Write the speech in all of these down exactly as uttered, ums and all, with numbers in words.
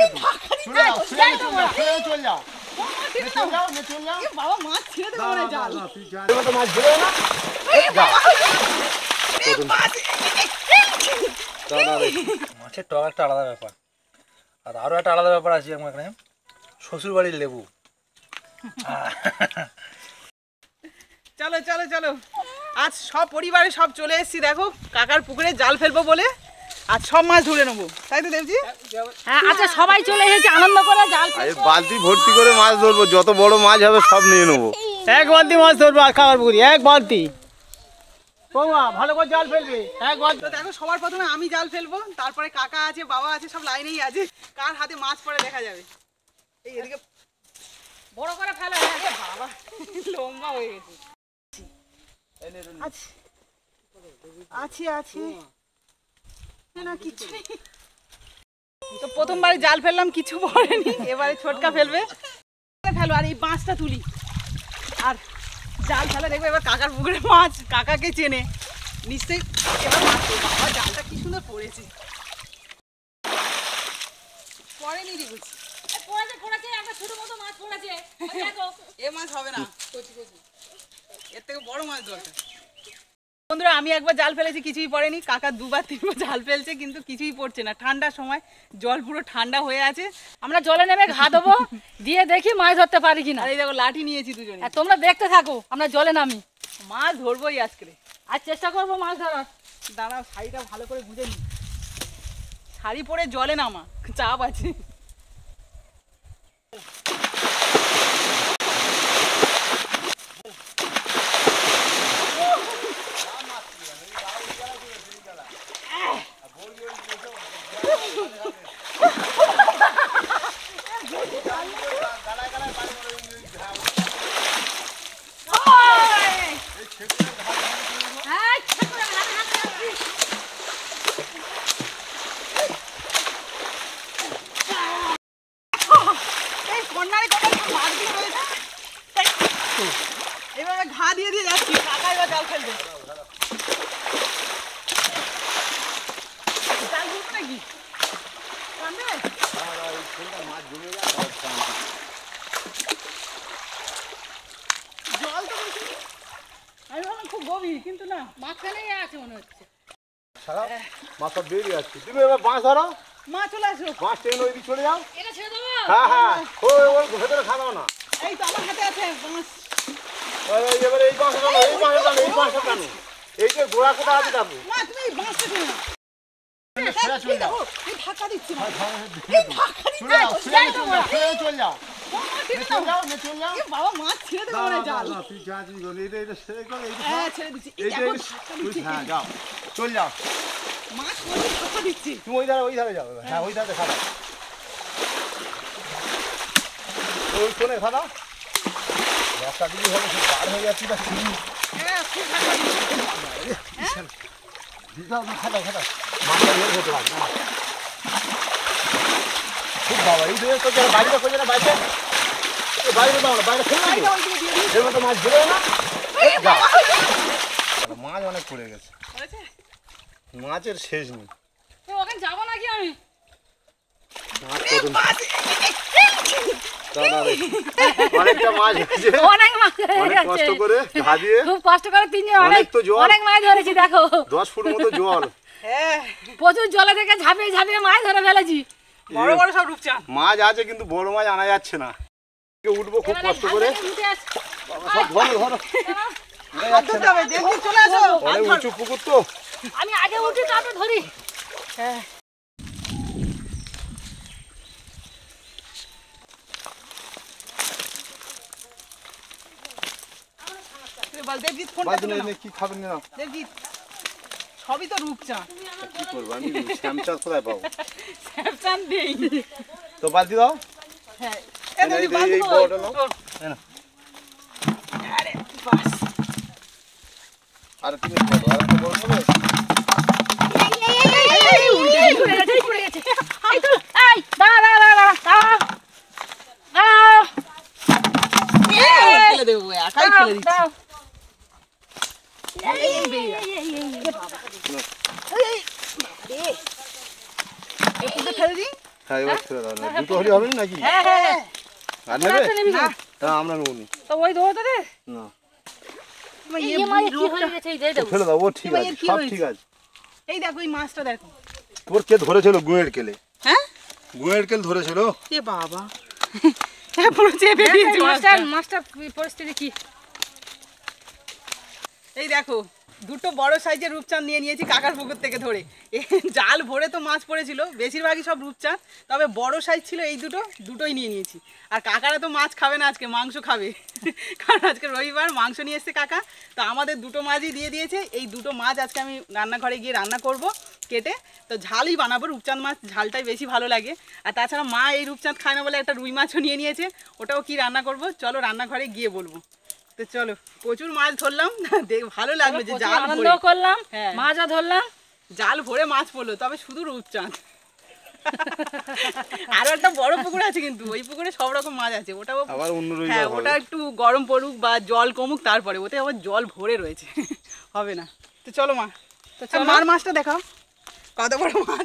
চলে যাও চলে যাও চলে যাও চলে যাও বাবা মাছ ছেড়ে দেবো না জাল তুমি তো মাছ ধরে না মাছের টক একটা আলাদা ব্যাপার আর আরো একটা আলাদা ব্যাপার আছে আমার এখানে শ্বশুর বাড়ির লেবু চলো চলো চলো আজ সব পরিবারে সব চলে এসেছি দেখো কাকার পুকুরে জাল ফেলবো বলে আজ সব মাছ ধরে নেবো তাই তো দেবজি হ্যাঁ আচ্ছা সবাই চলে এসেছে আনন্দ করে জাল বালতি ভর্তি করে মাছ ধরবো যত বড় মাছ হবে সব নিয়ে নেবো এক বালতি মাছ ধরবো আর খাবার পুকুরি এক বালতি বৌমা ভালো করে জাল ফেলবে এক বালতি দেখো সবার প্রথমে আমি জাল ফেলবো তারপরে কাকা আছে বাবা আছে সব লাইনেই আছে কার হাতে মাছ পড়ে দেখা যাবে এই এদিকে বড় করে ফেলো বাবা লম্বা হয়ে গেছে আছি আছি না কিছু নেই তো প্রথমবারে জাল ফেললাম কিছু পড়েনি এবারে ছোটকা ফেলবে ফেলো আর এই মাছটা তুলি আর জাল ফেলে দেখবে এবার কাকার পুকুরে মাছ কাকাকে চেনে নিশ্চয়ই এবার মাছ বাবা জালটা কি সুন্দর পড়েছে পড়েনি রে বুঝছি পড়েছে পড়েছে একটা ছোট মতো মাছ পড়েছে দেখো এ মাছ হবে না কচি কচি এর থেকে বড় মাছ দরকার বন্ধুরা আমি একবার জাল ফেলেছি কিছুই পড়েনি কাকা দুবার তিনবার জাল ফেলছে কিন্তু কিছুই পড়ছে না ঠান্ডার সময় জল পুরো ঠান্ডা হয়ে আছে আমরা জলে নেমে ঘা দেবো দিয়ে দেখি মাছ ধরতে পারি কিনা আর এই দেখো লাঠি নিয়েছি দুজনে আর তোমরা দেখতে থাকো আমরা জলে নামি মাছ ধরবোই আজকে আর চেষ্টা করবো মাছ ধরার দাঁড়াও শাড়িটা ভালো করে বুঝে নি শাড়ি পরে জলে নামা চাপ আছে এভাবে ঘা দিয়ে দিয়ে যাচ্ছি কাকা এবার জাল ফেলবে জাল ফেলবে নাকি জল তো বেশি আমি ভাবলাম খুব গভীর কিন্তু না মাঝখানেই আছে মনে হচ্ছে মাছ সব বেরিয়ে যাচ্ছে তুমি এবার বাঁশ ধরো মা চলে আসো বাঁশ টেনে ওইদিকে চলে যাও এটা ছেড়ে দেবো হ্যাঁ হ্যাঁ ওই ওই ভেতরে খাওয়াও না এই তো আমার হাতে আছে বাঁশ এবারে এই বাঁশ টানো এই বাঁশ টানো এই বাঁশ টানো এই যে গোড়া কোথা আছে টানো মা তুমি এই বাঁশটা টেনে নাও চলে যাও এই ধাক্কা দিচ্ছি না চলে যাও চলে যাও চলে যাও চলে যাও বাবা মাছ ছেড়ে দেবো না জাল তুই যা তুই এটা এটা ছেড়ে কর এই হ্যাঁ ছেড়ে দিচ্ছি এই এইটা দেখো ধাক্কা দিচ্ছি হ্যাঁ যাও চলে যাও মাছ পড়ে ধাক্কা দিচ্ছি তুমি ওই ধারে ওই ধারে যাও হ্যাঁ ওই ধারে খাও ওই কোণে খাও রাস্তা দিকে হবে সে বার হয়ে যাচ্ছে না হ্যাঁ খুব ধাক্কা দিচ্ছি দিদাও না খাও খাও মাছটা বের হতে পারে না খুব বাবা এই দিয়ে তো যারা বাইরে কই না বাইরে বাইরে দাও না বাইরে ফেলে দাও এর মতো মাছ ধরে না মাছ অনেক পড়ে গেছে মাছের শেষ নেই ওখানে যাবো নাকি আমি অনেকটা মাছ হয়েছে অনেক মাছ অনেক কষ্ট করে ঘা দিয়ে খুব কষ্ট করে তিনজন অনেক অনেক মাছ ধরেছি দেখো দশ ফুট মতো জল হ্যাঁ প্রচুর জলে থেকে ঝাঁপিয়ে ঝাঁপিয়ে মাছ ধরে ফেলেছি বড় বড় সব রূপচাঁদ মাছ আছে কিন্তু বড় মাছ আনা যাচ্ছে না উঠবো খুব কষ্ট করে সব ধরো ধরো চলে আসো অনেক উঁচু পুকুর তো আমি আগে উঠি তারপরে ধরি হ্যাঁ দেবজিৎ ফোনটা তুলে নাও কি খাবেন না দেবজিৎ সবই তো রূপচাঁদ কি করবো আমি শ্যামচাঁদ কোথায় পাবো শ্যামচাঁদ নেই তো বালতি দাও হ্যাঁ এই এই বড়টা নাও আরে বাস আর তুমি বড় আর একটু বড় হবে এই উড়ে গেছে উড়ে গেছে এই তো এই দাঁড়া দাঁড়া দাঁড়া দাঁড়া দাঁড়া ফেলে দেবো একাই ফেলে দিচ্ছি এই এই বেরিয়ে এই এই ফেলে দিই হ্যাঁ এবার ছেড়ে দাও না দুটো হলে হবে নাকি হ্যাঁ হ্যাঁ আর নেবে একটা নিবি না না আমরা নেব নি তো ওই ধরতে দে না এই মাছ কি হয়ে গেছে এই দে দাও ফেলে দাও ও ঠিক আছে কি সব হয়েছে? ঠিক আছে এই দেখো এই মাছটা দেখো। তোর কে ধরেছিল গুয়ের কেলে হ্যাঁ গুয়ের কেল ধরেছিল এ বাবা হ্যাঁ পুরো চেপে দিয়েছে মাছটা মাছটা। মাছটা পরিস্থিতি কি এই দেখো দুটো বড় সাইজের রূপচাঁদ নিয়ে নিয়েছি কাকার পুকুর থেকে ধরে এ জাল ভরে তো মাছ পড়েছিল বেশিরভাগই সব রূপচাঁদ তবে বড় সাইজ ছিল এই দুটো দুটোই নিয়ে নিয়েছি আর কাকারা তো মাছ খাবে না আজকে মাংস খাবে কারণ আজকে রবিবার মাংস নিয়ে এসছে কাকা তো আমাদের দুটো মাছই দিয়ে দিয়েছে এই দুটো মাছ আজকে আমি রান্নাঘরে গিয়ে রান্না করব কেটে তো ঝালই বানাবো রূপচাঁদ মাছ ঝালটাই বেশি ভালো লাগে আর তাছাড়া মা এই রূপচাঁদ খায় না বলে একটা রুই মাছও নিয়ে নিয়েছে ওটাও কি রান্না করব চলো রান্নাঘরে গিয়ে বলবো তো চলো প্রচুর মাছ ধরলাম দেখ ভালো লাগলো যে জাল আনন্দ ভরে করলাম হ্যাঁ। মাছও ধরলাম জাল ভরে মাছ পড়লো তবে শুধু রূপচাঁদ আরো একটা বড় পুকুর আছে কিন্তু ওই পুকুরে সব রকম মাছ আছে ওটাও আবার অন্য হ্যাঁ রবিবার ওটা একটু গরম পড়ুক বা জল কমুক তারপরে ওতে আবার জল ভরে রয়েছে হবে না তো চলো মা তো চলো মার মাছটা দেখাও কত বড় মাছ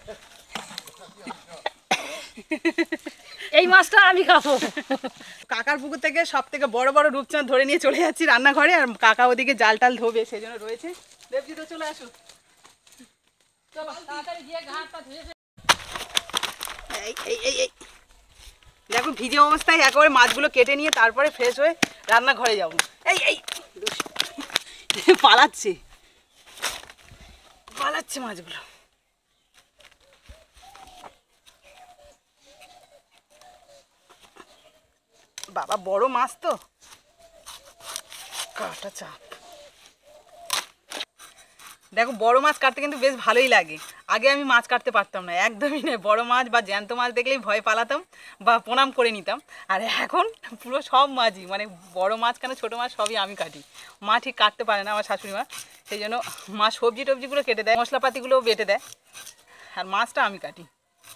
এই মাছটা আমি খাবো কাকার পুকুর থেকে সব থেকে বড় বড় রূপচাঁদ ধরে নিয়ে চলে যাচ্ছি রান্নাঘরে আর কাকা ওদিকে জাল টাল ধোবে সেই জন্য রয়েছে দেবজি তো চলে আসো চলো তাড়াতাড়ি গিয়ে ঘাটটা ধুয়ে এই এই এই এই দেখো ভিজে অবস্থায় একেবারে মাছগুলো কেটে নিয়ে তারপরে ফ্রেশ হয়ে রান্নাঘরে যাবো এই এই পালাচ্ছে পালাচ্ছে মাছগুলো বাবা বড় মাছ তো কাটা চাপ দেখো বড় মাছ কাটতে কিন্তু বেশ ভালোই লাগে আগে আমি মাছ কাটতে পারতাম না একদমই নয় বড় মাছ বা জ্যান্ত মাছ দেখলেই ভয় পালাতাম বা প্রণাম করে নিতাম আর এখন পুরো সব মাছই মানে বড় মাছ কেন ছোটো মাছ সবই আমি কাটি মা ঠিক কাটতে পারে না আমার শাশুড়ি মা সেই জন্য মা সবজি টবজিগুলো কেটে দেয় মশলাপাতিগুলোও বেটে দেয় আর মাছটা আমি কাটি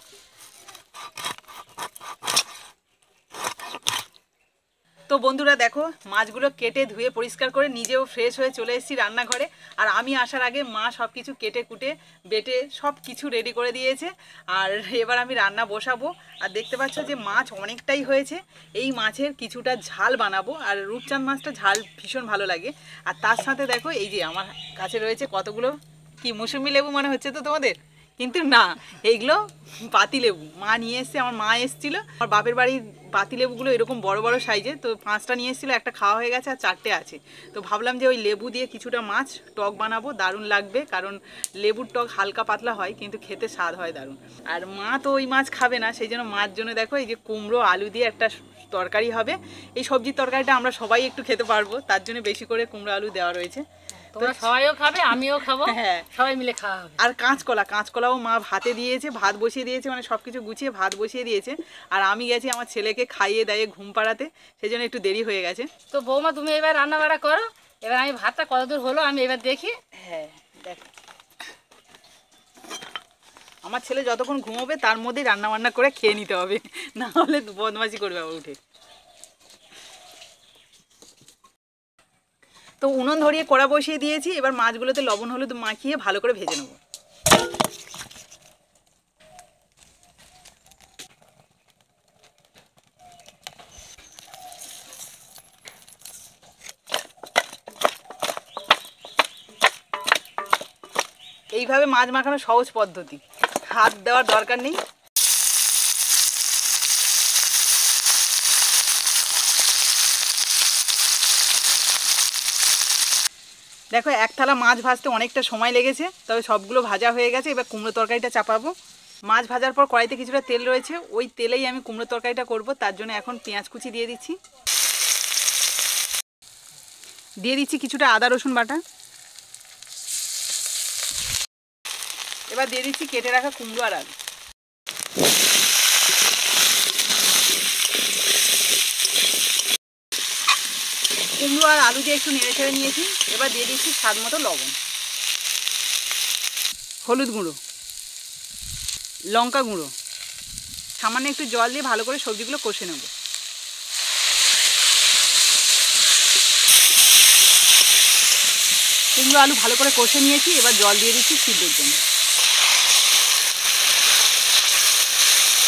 তো বন্ধুরা দেখো মাছগুলো কেটে ধুয়ে পরিষ্কার করে নিজেও ফ্রেশ হয়ে চলে এসেছি রান্নাঘরে আর আমি আসার আগে মা সব কিছু কেটে কুটে বেটে সব কিছু রেডি করে দিয়েছে আর এবার আমি রান্না বসাবো আর দেখতে পাচ্ছ যে মাছ অনেকটাই হয়েছে এই মাছের কিছুটা ঝাল বানাবো আর রূপচাঁদ মাছটা ঝাল ভীষণ ভালো লাগে আর তার সাথে দেখো এই যে আমার কাছে রয়েছে কতগুলো কি মৌসুমি লেবু মনে হচ্ছে তো তোমাদের কিন্তু না এইগুলো পাতিলেবু মা নিয়ে এসছে আমার মা এসেছিল আমার বাপের বাড়ির পাতিলেবুগুলো এরকম বড় বড় সাইজে তো পাঁচটা নিয়ে এসেছিলো একটা খাওয়া হয়ে গেছে আর চারটে আছে তো ভাবলাম যে ওই লেবু দিয়ে কিছুটা মাছ টক বানাবো দারুণ লাগবে কারণ লেবুর টক হালকা পাতলা হয় কিন্তু খেতে স্বাদ হয় দারুণ আর মা তো ওই মাছ খাবে না সেই জন্য মাছ জন্য দেখো এই যে কুমড়ো আলু দিয়ে একটা তরকারি হবে এই সবজির তরকারিটা আমরা সবাই একটু খেতে পারবো তার জন্য বেশি করে কুমড়ো আলু দেওয়া রয়েছে তোমরা সবাইও খাবে আমিও খাবো হ্যাঁ সবাই মিলে খাওয়া হবে আর কাঁচকলা কাঁচকলাও মা ভাতে দিয়েছে ভাত বসিয়ে দিয়েছে মানে সব কিছু গুছিয়ে ভাত বসিয়ে দিয়েছে আর আমি গেছি আমার ছেলেকে খাইয়ে দাইয়ে ঘুম পাড়াতে সেই জন্য একটু দেরি হয়ে গেছে তো বৌমা তুমি এবার রান্না বাড়া করো এবার আমি ভাতটা কতদূর হলো আমি এবার দেখি হ্যাঁ দেখ আমার ছেলে যতক্ষণ ঘুমোবে তার মধ্যেই রান্না বান্না করে খেয়ে নিতে হবে না হলে বদমাশি করবে আবার উঠে তো উনুন ধরিয়ে কড়া বসিয়ে দিয়েছি এবার মাছগুলোতে লবণ হলুদ মাখিয়ে ভালো করে ভেজে নেব এইভাবে মাছ মাখানো সহজ পদ্ধতি হাত দেওয়ার দরকার নেই দেখো এক থালা মাছ ভাজতে অনেকটা সময় লেগেছে তবে সবগুলো ভাজা হয়ে গেছে এবার কুমড়ো তরকারিটা চাপাবো মাছ ভাজার পর কড়াইতে কিছুটা তেল রয়েছে ওই তেলেই আমি কুমড়ো তরকারিটা করব তার জন্য এখন পেঁয়াজ কুচি দিয়ে দিচ্ছি দিয়ে দিচ্ছি কিছুটা আদা রসুন বাটা এবার দিয়ে দিচ্ছি কেটে রাখা কুমড়ো আর আলু কুমড়ো আর আলু দিয়ে একটু নেড়ে ছেড়ে নিয়েছি এবার দিয়ে দিচ্ছি স্বাদ মতো লবণ হলুদ গুঁড়ো লঙ্কা গুঁড়ো সামান্য একটু জল দিয়ে ভালো করে সবজিগুলো কষে নেব কুমড়ো আলু ভালো করে কষে নিয়েছি এবার জল দিয়ে দিচ্ছি সিদ্ধর জন্য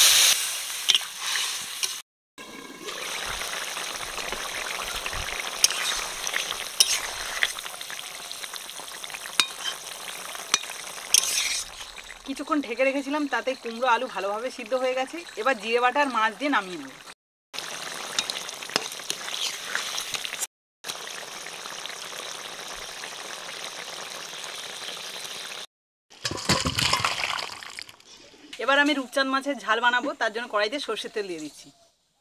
কিছুক্ষণ ঢেকে রেখেছিলাম, তাতে কুমড়ো আলু ভালোভাবে সিদ্ধ হয়ে গেছে। এবার জিরে বাটা আর মাছ দিয়ে নামিয়ে নেব। এবার আমি রূপচাঁদ মাছের ঝাল বানাবো, তার জন্য কড়াইতে সর্ষের তেল দিয়ে দিচ্ছি।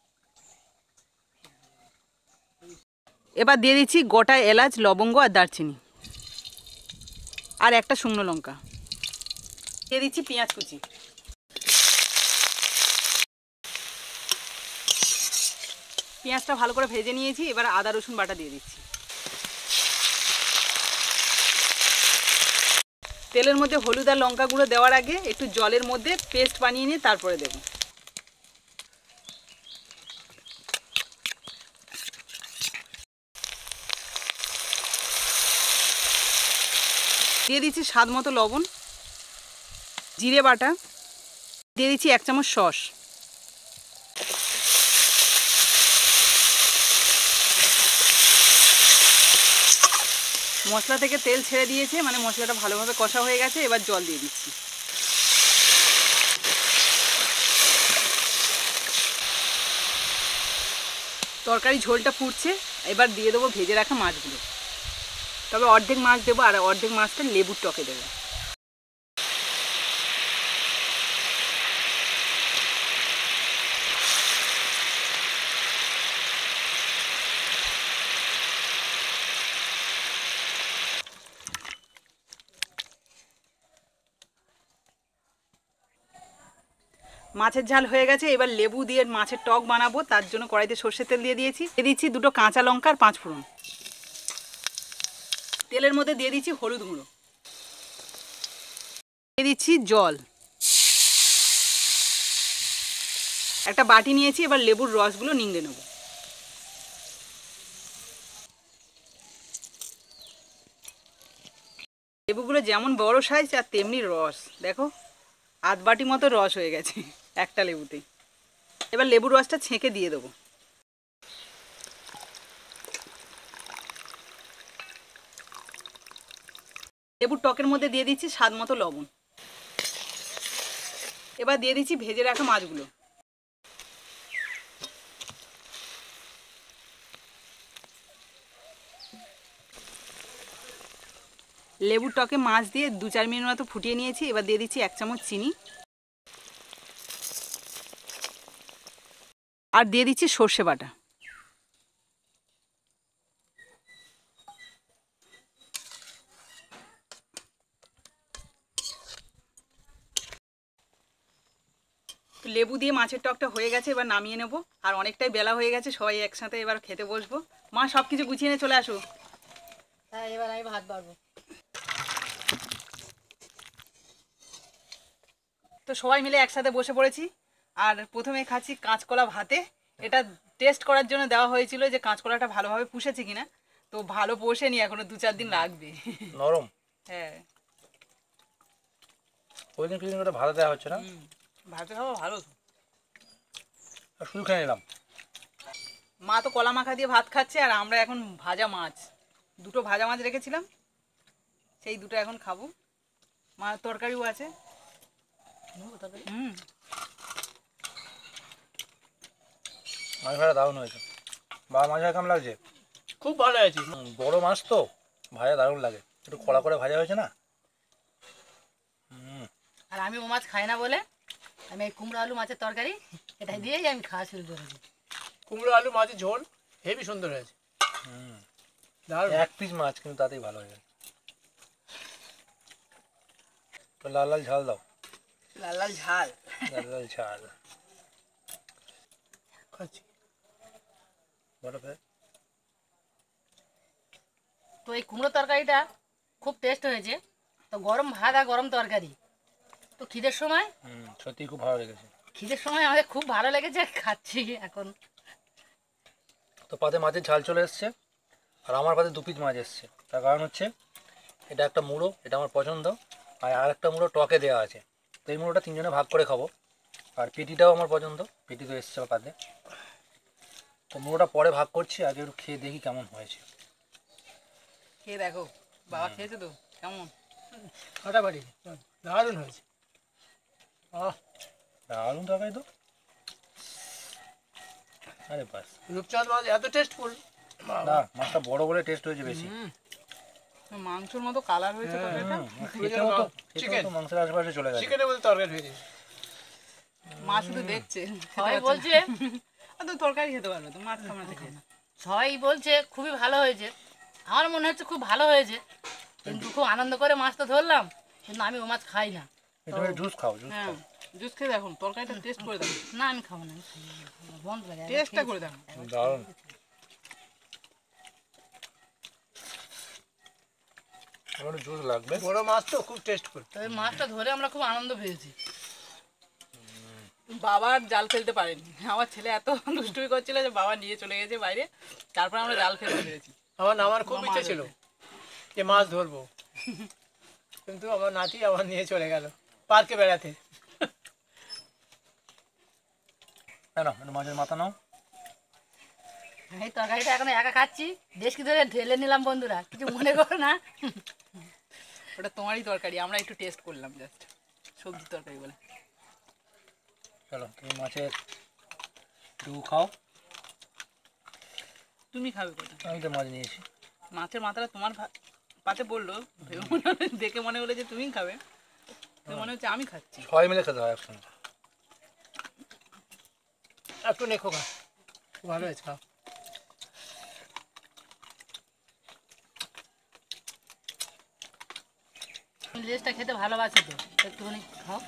এবার দিয়ে দিচ্ছি গোটা এলাচ, লবঙ্গ আর দারচিনি, আর একটা শুকনো লঙ্কা। দিয়ে দিচ্ছি পেঁয়াজ কুচি। পেঁয়াজটা ভালো করে ভেজে নিয়েছি, এবার আদা রসুন বাটা দিয়ে দিচ্ছি। তেলের মধ্যে হলুদ আর লঙ্কা গুঁড়ো দেওয়ার আগে একটু জলের মধ্যে পেস্ট বানিয়ে নিয়ে তারপরে দেব। দিয়ে দিচ্ছি স্বাদ মতো লবণ, জিরে বাটা, দিয়ে দিচ্ছি এক চামচ সস। মশলা থেকে তেল ছেড়ে দিয়েছে, মানে মশলাটা ভালোভাবে কষা হয়ে গেছে। এবার জল দিয়ে দিচ্ছি। তরকারি ঝোলটা ফুটছে, এবার দিয়ে দেবো ভেজে রাখা মাছগুলো। তবে অর্ধেক মাছ দেবো আর অর্ধেক মাছটা লেবুর টকে দেবো। মাছের ঝাল হয়ে গেছে, এবার লেবু দিয়ে মাছের টক বানাবো, তার জন্য কড়াইতে সর্ষের তেল দিয়ে দিয়েছি। দিয়ে দিচ্ছি দুটো কাঁচা লঙ্কা আর পাঁচ ফোড়ন। তেলের মধ্যে দিয়ে দিচ্ছি হলুদ গুঁড়ো, দিয়ে দিচ্ছি জল, একটা বাটি নিয়েছি। এবার লেবুর রসগুলো নিংড়ে নেব। লেবুগুলো যেমন বড় সাইজ আর তেমনি রস, দেখো আধ বাটি মতো রস হয়ে গেছে একটা লেবুতেই। এবার লেবুর রসটা ছেঁকে দিয়ে দেবো। লেবুর টকের মধ্যে দিয়ে দিচ্ছি স্বাদ মতো লবণ। এবার দিয়ে দিচ্ছি ভেজে রাখা মাছগুলো। লেবুর টকে মাছ দিয়ে দু চার মিনিট মতো ফুটিয়ে নিয়েছি। এবার দিয়ে দিচ্ছি এক চামচ চিনি, আর দিয়ে দিচ্ছি সর্ষে বাটা। লেবু দিয়ে মাছের টকটা হয়ে গেছে, এবার নামিয়ে নেব। আর অনেকটাই বেলা হয়ে গেছে, সবাই একসাথে এবার খেতে বসবো। মা সব কিছু গুছিয়ে নিয়ে চলে আসো। হ্যাঁ, এবার আমি ভাত বাড়বো। তো সবাই মিলে একসাথে বসে পড়েছি, আর প্রথমে খাচ্ছি কাঁচকলা ভাতে। এটা টেস্ট করার জন্য দেওয়া হয়েছিল যে কাঁচকলাটা ভালোভাবে পুষেছে কিনা। তো ভালো পোষেনি, এখনো দু চার দিন লাগবে। নরম। হ্যাঁ, ওই দিন কিছুদিন করে ভালো দেওয়া হচ্ছে না, ভাতে খাওয়া ভালো তো। শুধু খেয়ে নিলাম। মা তো কলা মাখা দিয়ে ভাত খাচ্ছে, আর আমরা এখন ভাজা মাছ, দুটো ভাজা মাছ রেখেছিলাম, সেই দুটো এখন খাবো। মা তরকারিও আছে। হুম, মাছ ভাজা দারুণ হয়েছে। বা মাছ ভাজা কেমন লাগছে? খুব ভালো হয়েছে। হুম, বড় মাছ তো ভাজা দারুণ লাগে, একটু কড়া করে ভাজা হয়েছে না। হুম, আর আমি ও মাছ খাই না বলে আমি এই কুমড়ো আলু মাছের তরকারি এটাই দিয়েই আমি খাওয়া শুরু করেছি। কুমড়ো আলু মাছের ঝোল হেবি সুন্দর হয়েছে। হুম, দারুণ। এক পিস মাছ কিন্তু তাতেই ভালো হয়ে গেছে। তো লাল লাল ঝাল দাও। লাল লাল ঝাল। লাল লাল ঝাল খাচ্ছি। বলো ফের। তো এই কুমড়ো তরকারিটা খুব টেস্ট হয়েছে। তো গরম ভাত আর গরম তরকারি, তো খিদের সময় হুম, সত্যি খুব ভালো লেগেছে। খিদের সময় আমাদের খুব ভালো লেগেছে, খাচ্ছি এখন। তো পাতে মাছের ঝাল চলে এসছে, আর আমার পাতে দু পিস মাছ এসছে। তার কারণ হচ্ছে এটা একটা মুড়ো, এটা আমার পছন্দ, আর আর একটা মুড়ো টকে দেওয়া আছে। তো এই মুড়োটা তিনজনে ভাগ করে খাবো। আর পেটিটাও আমার পছন্দ, পেটি তো এসছে পাতে। তো মুড়োটা পরে ভাগ করছি, আগে একটু খেয়ে দেখি কেমন হয়েছে। খেয়ে দেখো, বাবা খেয়েছে তো কেমন? ফাটাফাটি, দারুণ হয়েছে। দারুণ তরকারি তো। আরে বাস, রূপচাঁদ মাছ এত টেস্টফুল। না মাছটা বড় বলে টেস্ট হয়েছে বেশি। মাংসের মতো কালার হয়েছে তরকারিটা। খেতেও তো খেতেও তো মাংসের আশেপাশে চলে গেছে। চিকেনের মধ্যে তরকারি হয়েছে। মাছ শুধু দেখছে, সবাই বলছে আর তো তরকারি খেতে পারবে তো, মাছ খাওয়া থেকে। সবাই বলছে খুবই ভালো হয়েছে, আমার মনে হচ্ছে খুব ভালো হয়েছে, কিন্তু খুব আনন্দ করে মাছটা ধরলাম, কিন্তু আমি ও মাছ খাই না। এটা জুস খাও, জুস হ্যাঁ, খাও। জুস খেয়ে দেখুন, তরকারিটা টেস্ট করে দেখুন। না আমি খাবো না, আমি খাবো না, আমার বন্ধ লাগে। টেস্টটা করে দেখুন। দারুণ। আমার জুস লাগবে। বড় মাছ তো খুব টেস্টফুল। তবে মাছটা ধরে আমরা খুব আনন্দ পেয়েছি। বাবা জাল ফেলতে পারেনি, আমার ছেলে এত দুষ্টুমি করছিল যে বাবা নিয়ে চলে গেছে বাইরে, তারপর আমরা জাল ফেলতে পেরেছি। আমার আমার খুব ইচ্ছে ছিল যে মাছ ধরবো, কিন্তু আমার নাতি আবার নিয়ে চলে গেল পার্কে বেড়াতে। তাই না, মাছের মাথা নাও। এই তরকারিটা এখন একা খাচ্ছি, বেশ কি ধরে ঢেলে নিলাম বন্ধুরা, কিছু মনে করো না। ওটা তোমারই তরকারি, আমরা একটু টেস্ট করলাম জাস্ট, সবজি তরকারি বলে। চলো তুমি মাছের একটু খাও। তুমি খাবে কোনটা? আমি তো মাছ নিয়েছি। মাছের মাথাটা তোমার ভা- পাতে পড়লো, ভেবে মনে হলো, দেখে মনে হলো যে তুমি খাবে, তো মনে হচ্ছে আমি খাচ্ছি। সবাই মিলে খেতে হয় একসঙ্গে। একটু নেখো খা, ভালো হয়েছে, খাও। তুমি লেজটা খেতে ভালোবাসো তো, একটুখানি খাও।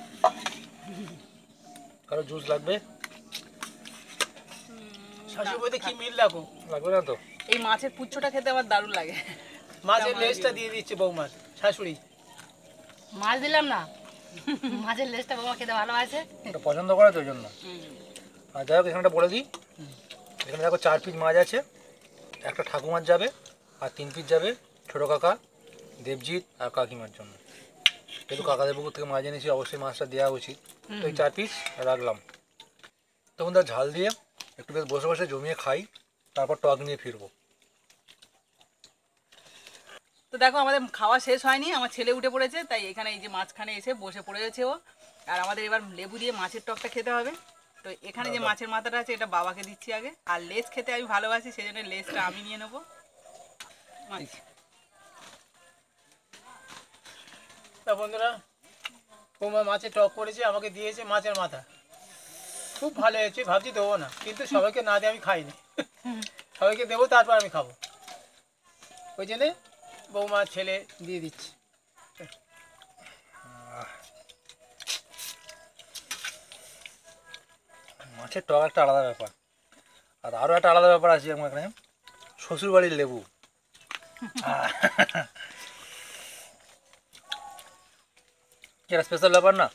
কারো জুস লাগবে? শাশুড়ি বইতে কি মিল রাখো, লাগবে না তো? এই মাছের পুচ্ছটা খেতে আমার দারুণ লাগে। মাছের লেজটা দিয়ে দিচ্ছে বৌমার শাশুড়ি। মাছ দিলাম না, মাছের লেজটা বাবা খেতে ভালোবাসে। ওটা পছন্দ করে তো ওই জন্য। আর যাই হোক, এখানটা বলে দিই, এখানে দেখো চার পিস মাছ আছে, একটা ঠাকুমার যাবে আর তিন পিস যাবে ছোটো কাকা, দেবজিৎ আর কাকিমার জন্য। যেহেতু কাকাদের পুকুর থেকে মাছ এনেছি, অবশ্যই মাছটা দেওয়া উচিত, তো এই চার পিস রাখলাম। তখন তার ঝাল দিয়ে একটু বেশ বসে বসে জমিয়ে খাই, তারপর টক নিয়ে ফিরবো। তো দেখো আমাদের খাওয়া শেষ হয়নি, আমার ছেলে উঠে পড়েছে, তাই এখানে এই যে মাঝখানে এসে বসে পড়েছে ও। আর আমাদের এবার লেবু দিয়ে মাছের টকটা খেতে হবে। তো এখানে যে মাছের মাথাটা আছে এটা বাবাকে দিচ্ছি আগে, আর লেজ খেতে আমি ভালোবাসি, সেই জন্য লেজটা আমি নিয়ে নেবো। মাছ। তা বন্ধুরা, বৌমা মাছের টক করেছে, আমাকে দিয়েছে মাছের মাথা, খুব ভালো হয়েছে। ভাবছি দেবো না, কিন্তু সবাইকে না দিয়ে আমি খাইনি, সবাইকে দেবো তারপর আমি খাবো, ওই জন্যে বৌমা ছেলে দিয়ে দিচ্ছি। মাছের টক একটা আলাদা ব্যাপার। আর আরও একটা আলাদা ব্যাপার আছে আমার এখানে, শ্বশুরবাড়ির লেবু। এটা স্পেশাল ব্যাপার না?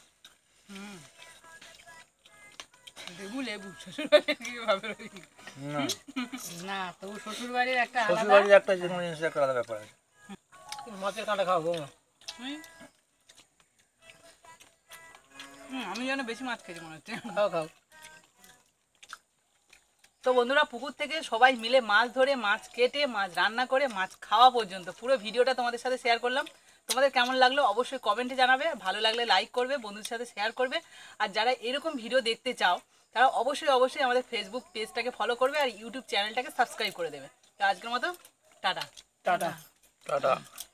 লেবু লেবু শ্বশুরবাড়ির কিভাবে রইল? না, না তবু শ্বশুর বাড়ির একটা আলাদা। শ্বশুরবাড়ির একটা যে কোনো জিনিসের একটা আলাদা ব্যাপার আছে। মাছের কাঁটা খাবো বৌমা। হুম, হুম, আমি যেন বেশি মাছ খেয়েছি মনে হচ্ছে। খাও খাও। তো বন্ধুরা, পুকুর থেকে সবাই মিলে মাছ ধরে, মাছ কেটে, মাছ রান্না করে, মাছ খাওয়া পর্যন্ত পুরো ভিডিওটা তোমাদের সাথে শেয়ার করলাম। তোমাদের কেমন লাগলো অবশ্যই কমেন্টে জানাবে, ভালো লাগলে লাইক করবে, বন্ধুদের সাথে শেয়ার করবে। আর যারা এরকম ভিডিও দেখতে চাও তারা অবশ্যই অবশ্যই আমাদের ফেসবুক পেজটাকে ফলো করবে আর ইউটিউব চ্যানেলটাকে সাবস্ক্রাইব করে দেবে। তো আজকের মতো টাটা। টাটা। টাটা।